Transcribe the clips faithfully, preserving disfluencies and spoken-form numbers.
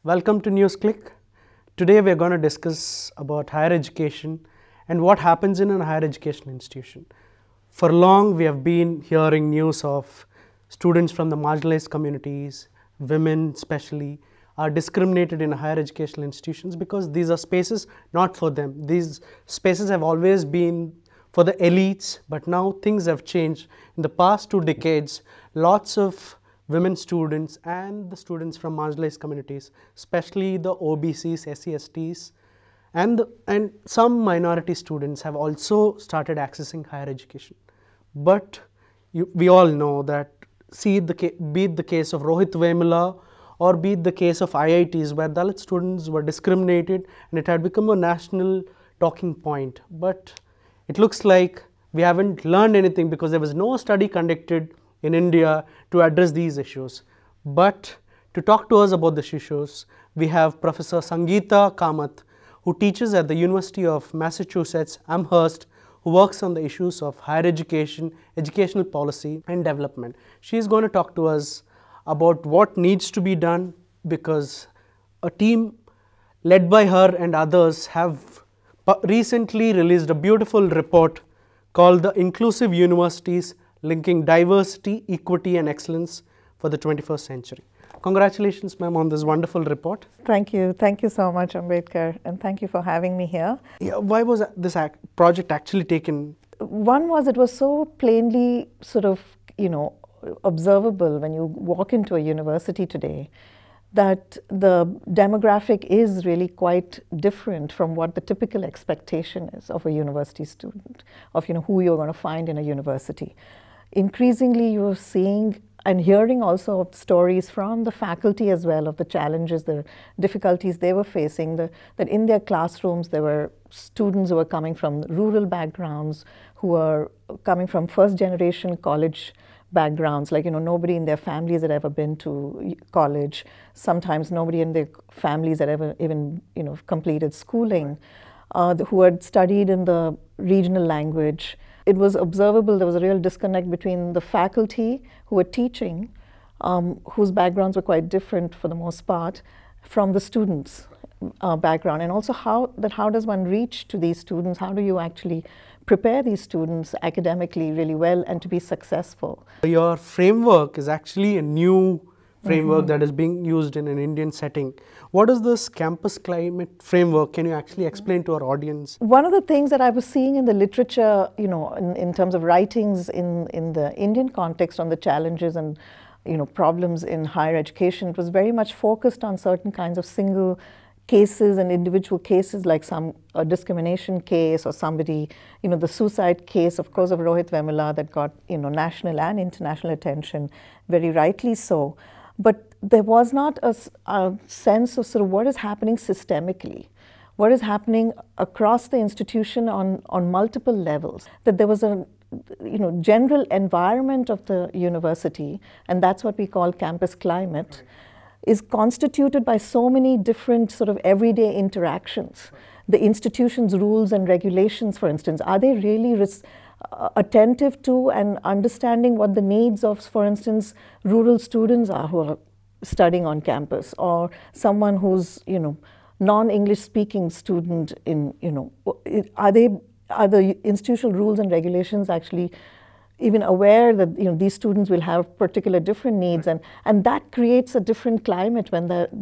Welcome to Newsclick. Today we are going to discuss about higher education and what happens in a higher education institution. For long we have been hearing news of students from the marginalized communities, women especially, are discriminated in higher educational institutions because these are spaces not for them. These spaces have always been for the elites, but now things have changed. In the past two decades, lots of women students and the students from marginalized communities, especially the O B Cs, S C S Ts, and, the, and some minority students have also started accessing higher education. But you, we all know that, see the, be it the case of Rohit Vemula or be it the case of I I Ts where Dalit students were discriminated and it had become a national talking point. But it looks like we haven't learned anything because there was no study conducted in India to address these issues. But to talk to us about these issues, we have Professor Sangeeta Kamat, who teaches at the University of Massachusetts Amherst, who works on the issues of higher education, educational policy and development. She is going to talk to us about what needs to be done because a team led by her and others have recently released a beautiful report called the Inclusive Universities Linking Diversity, Equity and Excellence for the twenty-first century. Congratulations, ma'am, on this wonderful report. Thank you. Thank you so much, Ambedkar, and thank you for having me here. Yeah, why was this act project actually taken? One was it was so plainly sort of, you know, observable when you walk into a university today that the demographic is really quite different from what the typical expectation is of a university student, of, you know, who you're going to find in a university. Increasingly, you're seeing and hearing also of stories from the faculty as well of the challenges, the difficulties they were facing, the, that in their classrooms there were students who were coming from rural backgrounds, who were coming from first generation college backgrounds, like, you know, nobody in their families had ever been to college, sometimes nobody in their families had ever even, you know, completed schooling, uh, who had studied in the regional language. It was observable there was a real disconnect between the faculty who were teaching, um, whose backgrounds were quite different for the most part, from the students' uh, background, and also how that how does one reach to these students? How do you actually prepare these students academically really well and to be successful? Your framework is actually a new framework mm-hmm. that is being used in an Indian setting. What is this campus climate framework? Can you actually explain to our audience? One of the things that I was seeing in the literature, you know, in, in terms of writings in, in the Indian context on the challenges and, you know, problems in higher education, it was very much focused on certain kinds of single cases and individual cases, like some a discrimination case or somebody, you know, the suicide case, of course, of Rohit Vemula that got, you know, national and international attention, very rightly so. But there was not a, a sense of sort of what is happening systemically, what is happening across the institution on, on multiple levels, that there was a, you know, general environment of the university, and that's what we call campus climate, is constituted by so many different sort of everyday interactions. The institution's rules and regulations, for instance, are they really res uh, attentive to and understanding what the needs of, for instance, rural students are who are studying on campus, or someone who's, you know, non-English speaking student in, you know, are they, are the institutional rules and regulations actually even aware that, you know, these students will have particular different needs, and, and that creates a different climate when the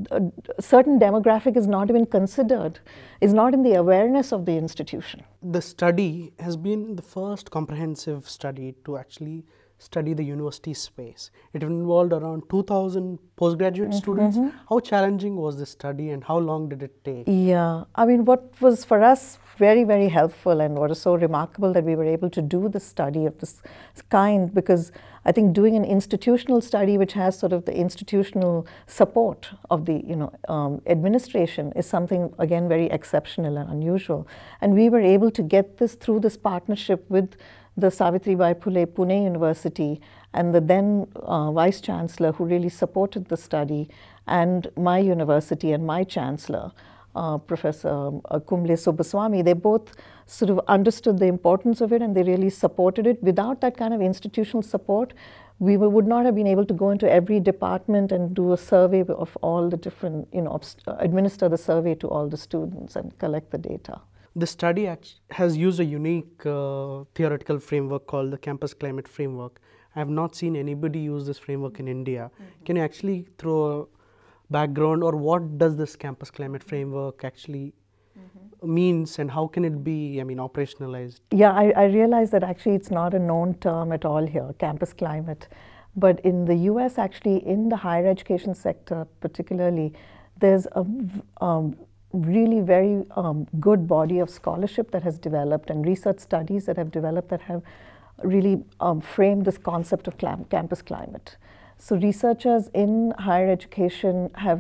a certain demographic is not even considered, is not in the awareness of the institution. The study has been the first comprehensive study to actually study the university space. It involved around two thousand postgraduate mm-hmm. students. How challenging was this study and how long did it take? Yeah, I mean, what was for us very, very helpful and what is so remarkable that we were able to do the study of this kind, because I think doing an institutional study which has sort of the institutional support of the, you know, um, administration is something, again, very exceptional and unusual. And we were able to get this through this partnership with the Savitribai Phule Pune University and the then uh, Vice Chancellor, who really supported the study, and my university and my Chancellor, uh, Professor uh, Kumble Subbaswamy. They both sort of understood the importance of it and they really supported it. Without that kind of institutional support, we would not have been able to go into every department and do a survey of all the different, you know, administer the survey to all the students and collect the data. The study has used a unique uh, theoretical framework called the campus climate framework. I have not seen anybody use this framework in India. Mm-hmm. Can you actually throw a background, or what does this campus climate framework actually mm-hmm. means, and how can it be, I mean, operationalized? Yeah, I, I realize that actually it's not a known term at all here, campus climate. But in the U S, actually, in the higher education sector particularly, there's a um, really very um, good body of scholarship that has developed and research studies that have developed that have really um, framed this concept of clam campus climate. So researchers in higher education have,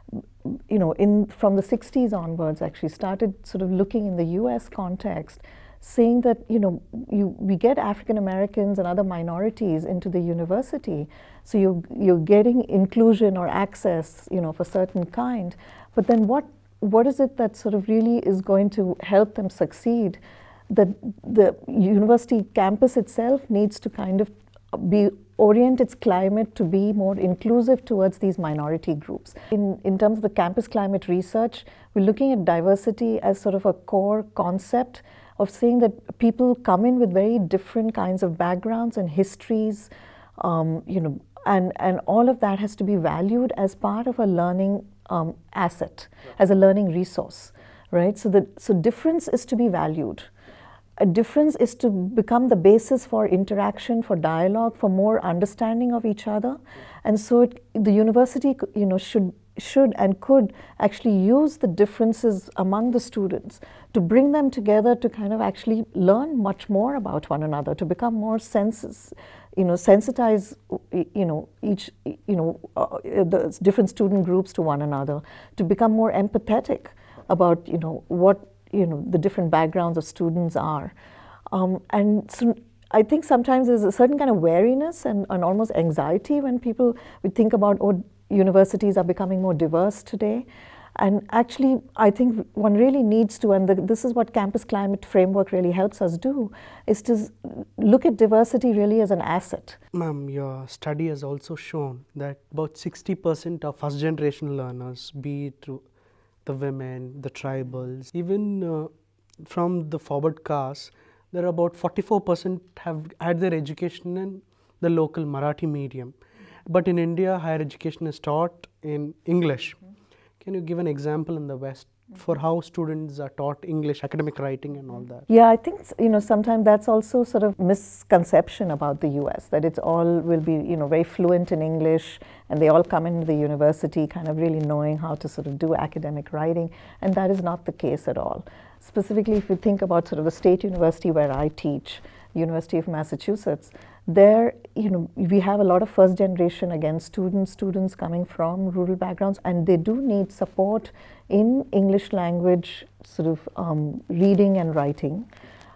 you know, in from the sixties onwards actually started sort of looking in the U S context, saying that, you know, you, we get African Americans and other minorities into the university, so you, you're getting inclusion or access, you know, of a certain kind, but then what what is it that sort of really is going to help them succeed? That the university campus itself needs to kind of be orient its climate to be more inclusive towards these minority groups. In, in terms of the campus climate research, we're looking at diversity as sort of a core concept of saying that people come in with very different kinds of backgrounds and histories, um, you know, and, and all of that has to be valued as part of a learning um, asset, right. as a learning resource, right? So, that, so difference is to be valued. A difference is to become the basis for interaction, for dialogue, for more understanding of each other. And so it, the university, you know, should, should and could actually use the differences among the students to bring them together to kind of actually learn much more about one another, to become more senses, you know, sensitize, you know, each, you know, uh, the different student groups to one another, to become more empathetic about, you know, what, you know, the different backgrounds of students are. Um, and so I think sometimes there's a certain kind of wariness and, and almost anxiety when people would think about, oh, universities are becoming more diverse today. And actually, I think one really needs to, and the, this is what campus climate framework really helps us do, is to look at diversity really as an asset. Ma'am, your study has also shown that about sixty percent of first generation learners, be it through the women, the tribals, even uh, from the forward caste, there are about forty-four percent have had their education in the local Marathi medium. But in India, higher education is taught in English. Mm-hmm. Can you give an example in the West mm-hmm. for how students are taught English, academic writing and all that? Yeah, I think, you know, sometimes that's also sort of misconception about the U S, that it's all will be, you know, very fluent in English, and they all come into the university kind of really knowing how to sort of do academic writing, and that is not the case at all. Specifically, if you think about sort of the state university where I teach, University of Massachusetts, there, you know, we have a lot of first generation, again, students, students coming from rural backgrounds, and they do need support in English language sort of um, reading and writing,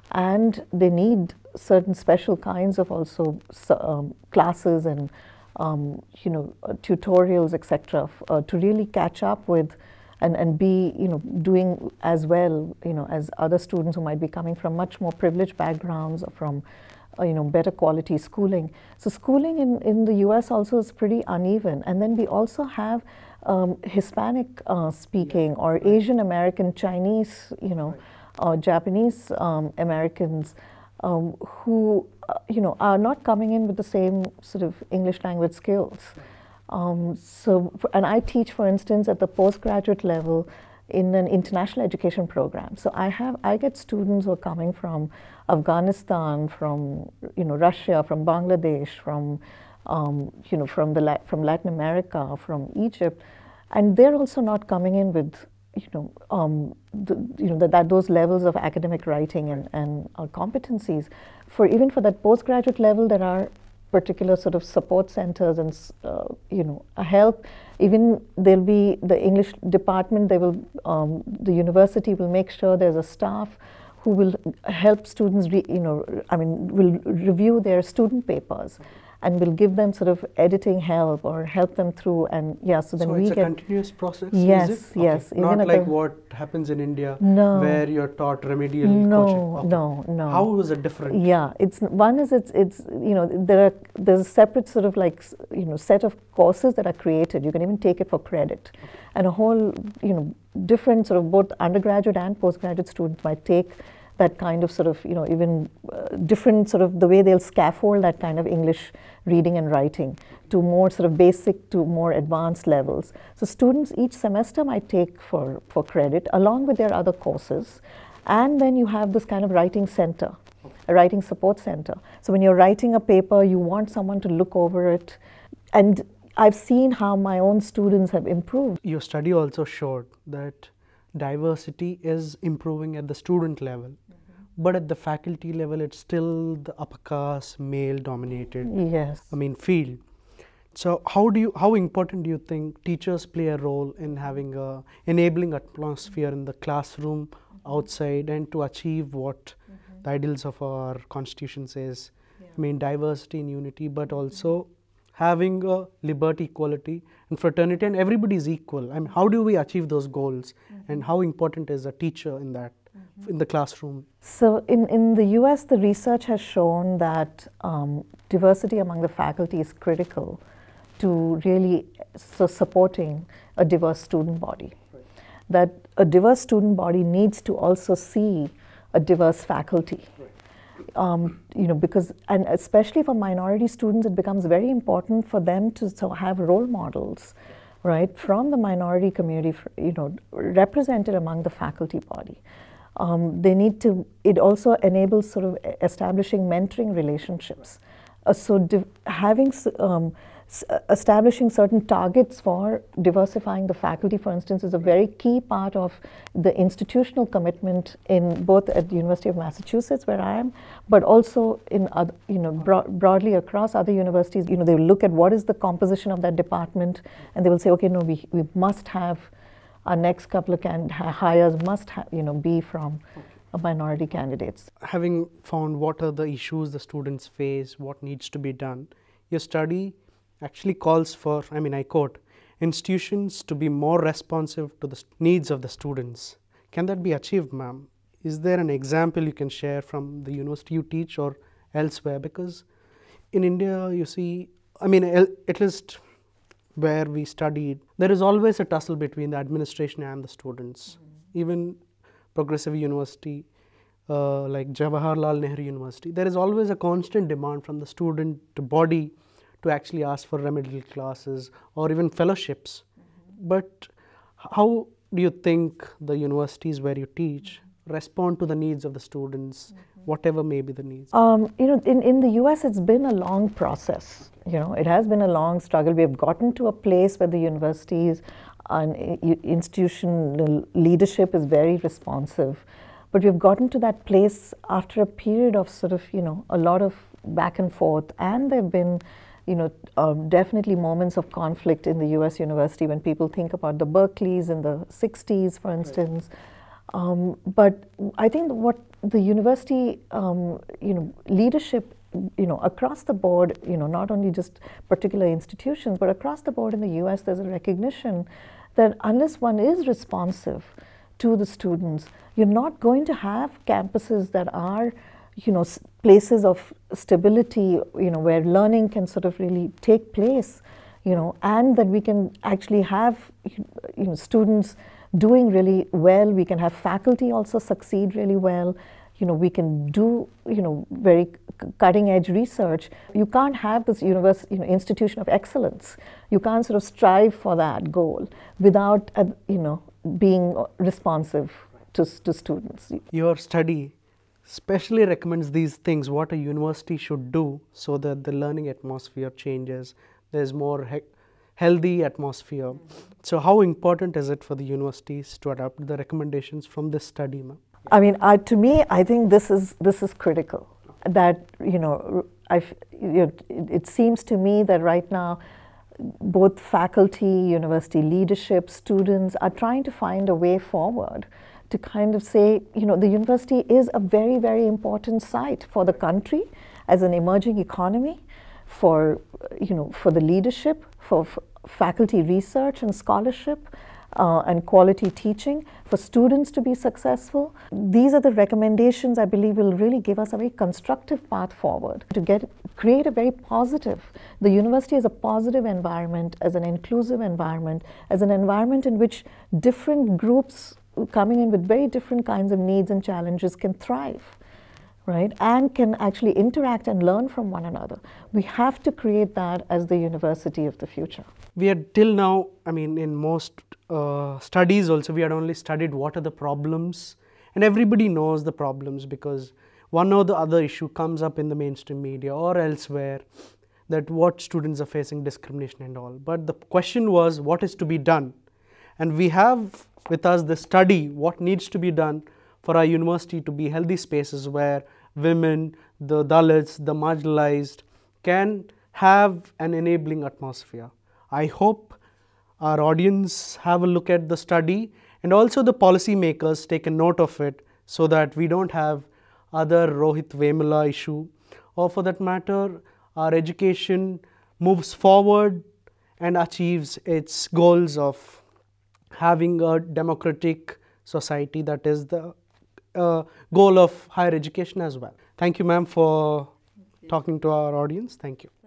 and they need certain special kinds of also um, classes and, um, you know, uh, tutorials, et cetera, uh, to really catch up with and, and be, you know, doing as well, you know, as other students who might be coming from much more privileged backgrounds or from, uh, you know, better quality schooling. So schooling in, in the U S also is pretty uneven. And then we also have um, Hispanic uh, speaking or right. Asian American, Chinese, you know, right. uh, Japanese um, Americans um, who, uh, you know, are not coming in with the same sort of English language skills. Right. Um, so, for, and I teach, for instance, at the postgraduate level in an international education program. So I have, I get students who are coming from Afghanistan, from, you know, Russia, from Bangladesh, from, um, you know, from the La from Latin America, from Egypt, and they're also not coming in with, you know, um, the, you know, that, that those levels of academic writing and and uh, competencies. For even for that postgraduate level, there are particular sort of support centers and, uh, you know, a help. Even there'll be the English department, they will, um, the university will make sure there's a staff who will help students, re, you know, I mean, will review their student papers and we'll give them sort of editing help or help them through, and yeah, so then so we it's a get continuous process. Yes, is it? yes. Okay. Not even like the, what happens in India, no, where you're taught remedial no, coaching. Okay. No, no. How is it different? Yeah, it's one is it's it's you know there are there's a separate sort of like you know set of courses that are created. You can even take it for credit, okay. and a whole you know different sort of both undergraduate and postgraduate students might take that kind of sort of, you know, even uh, different sort of the way they'll scaffold that kind of English reading and writing to more sort of basic to more advanced levels. So students each semester might take for, for credit along with their other courses. And then you have this kind of writing center, a writing support center. So when you're writing a paper, you want someone to look over it. And I've seen how my own students have improved. Your study also showed that diversity is improving at the student level. But at the faculty level, it's still the upper caste, male-dominated. Yes. I mean, field. So, how do you, how important do you think teachers play a role in having a enabling atmosphere in the classroom, mm-hmm. outside, and to achieve what mm-hmm. the ideals of our constitution says? Yeah. I mean, diversity and unity, but also having a liberty, equality, and fraternity, and everybody is equal. I mean, how do we achieve those goals, mm-hmm. and how important is a teacher in that? In the classroom? So in, in the U S, the research has shown that um, diversity among the faculty is critical to really so supporting a diverse student body. Right. That a diverse student body needs to also see a diverse faculty. Right. Um, you know, because, and especially for minority students, it becomes very important for them to so have role models, right, from the minority community, you know, represented among the faculty body. Um, they need to, it also enables sort of establishing mentoring relationships. Uh, so having, um, establishing certain targets for diversifying the faculty, for instance, is a very key part of the institutional commitment in both at the University of Massachusetts, where I am, but also in other, you know, bro broadly across other universities. You know, they will look at what is the composition of that department, and they will say, okay, no, we, we must have our next couple of can hires must ha you know be from okay. a minority candidates. Having found what are the issues the students face, what needs to be done, your study actually calls for, I mean, I quote, institutions to be more responsive to the needs of the students. Can that be achieved, ma'am? Is there an example you can share from the university you teach or elsewhere? Because in India, you see, I mean, at least where we studied, there is always a tussle between the administration and the students. Mm-hmm. Even progressive university, uh, like Jawaharlal Nehru University, there is always a constant demand from the student body to actually ask for remedial classes or even fellowships. Mm-hmm. But how do you think the universities where you teach respond to the needs of the students, mm-hmm. whatever may be the needs? Um, you know, in, in the U S, it's been a long process. You know, it has been a long struggle. We have gotten to a place where the universities and institutional leadership is very responsive. But we've gotten to that place after a period of sort of, you know, a lot of back and forth. And there have been, you know, uh, definitely moments of conflict in the U S university when people think about the Berkeleys in the sixties, for instance. Right. Um, but I think what the university, um, you know, leadership, you know, across the board, you know, not only just particular institutions, but across the board in the U S, there's a recognition that unless one is responsive to the students, you're not going to have campuses that are, you know, places of stability, you know, where learning can sort of really take place, you know, and that we can actually have, you know, students doing really well. We can have faculty also succeed really well. You know, we can do, you know, very cutting edge research. You can't have this universe, you know, institution of excellence. You can't sort of strive for that goal without, uh, you know, being responsive to, to students. Your study specially recommends these things, what a university should do so that the learning atmosphere changes. There's more he healthy atmosphere. Mm-hmm. So how important is it for the universities to adopt the recommendations from this study, ma'am? I mean, uh, to me, I think this is this is critical. That, you know, I've, you know, it, it seems to me that right now, both faculty, university leadership, students are trying to find a way forward to kind of say, you know, the university is a very, very important site for the country as an emerging economy. for, you know, for the leadership, for f faculty research and scholarship, uh, and quality teaching, for students to be successful. These are the recommendations I believe will really give us a very constructive path forward to get create a very positive, the university as a positive environment, as an inclusive environment, as an environment in which different groups coming in with very different kinds of needs and challenges can thrive, right, and can actually interact and learn from one another. We have to create that as the university of the future. We had till now, I mean, in most uh, studies also, we had only studied what are the problems, and everybody knows the problems because one or the other issue comes up in the mainstream media or elsewhere, that what students are facing discrimination and all. But the question was, what is to be done? And we have with us the study, what needs to be done for our university to be healthy spaces where women, the Dalits, the marginalized can have an enabling atmosphere. I hope our audience have a look at the study, and also the policy makers take a note of it so that we don't have other Rohit Vemula issue, or for that matter, our education moves forward and achieves its goals of having a democratic society. That is the uh, goal of higher education as well. Thank you, ma'am, for talking to our audience. Thank you.